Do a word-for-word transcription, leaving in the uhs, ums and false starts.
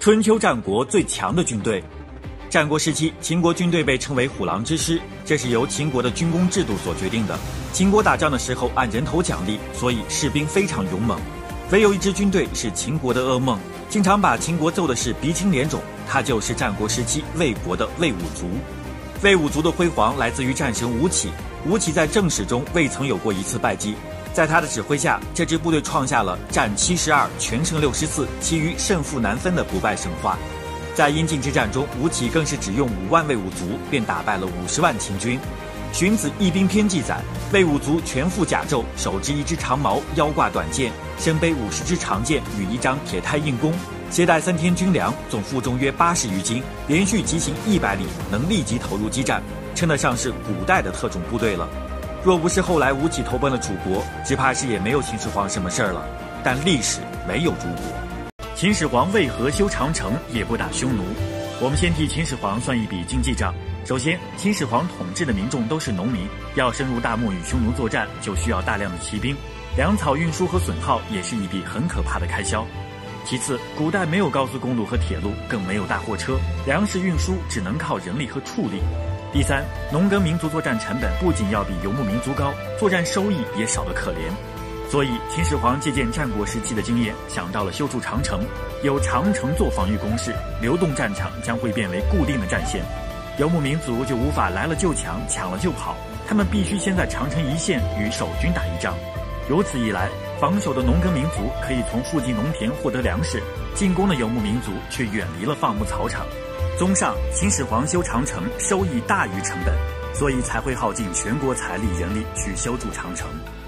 春秋战国最强的军队。战国时期，秦国军队被称为虎狼之师，这是由秦国的军功制度所决定的。秦国打仗的时候按人头奖励，所以士兵非常勇猛。唯有一支军队是秦国的噩梦，经常把秦国揍的是鼻青脸肿，他就是战国时期魏国的魏武卒。魏武卒的辉煌来自于战神吴起，吴起在正史中未曾有过一次败绩，在他的指挥下，这支部队创下了战七十二全胜六十四，其余胜负难分的不败神话。在阴晋之战中，吴起更是只用五万魏武卒便打败了五十万秦军。荀子《义兵篇》记载，魏武卒全副甲胄，手执一支长矛，腰挂短剑，身背五十支长剑与一张铁胎硬弓，携带三天军粮，总负重约八十余斤，连续疾行一百里，能立即投入激战，称得上是古代的特种部队了。若不是后来吴起投奔了楚国，只怕是也没有秦始皇什么事儿了。但历史没有诸国。秦始皇为何修长城也不打匈奴？我们先替秦始皇算一笔经济账。首先，秦始皇统治的民众都是农民，要深入大漠与匈奴作战，就需要大量的骑兵，粮草运输和损耗也是一笔很可怕的开销。其次，古代没有高速公路和铁路，更没有大货车，粮食运输只能靠人力和畜力。第三，农耕民族作战成本不仅要比游牧民族高，作战收益也少得可怜。所以秦始皇借鉴战国时期的经验，想到了修筑长城。有长城做防御工事，流动战场将会变为固定的战线，游牧民族就无法来了就抢，抢了就跑，他们必须先在长城一线与守军打一仗。如此一来，防守的农耕民族可以从附近农田获得粮食，进攻的游牧民族却远离了放牧草场。综上，秦始皇修长城收益大于成本，所以才会耗尽全国财力人力去修筑长城。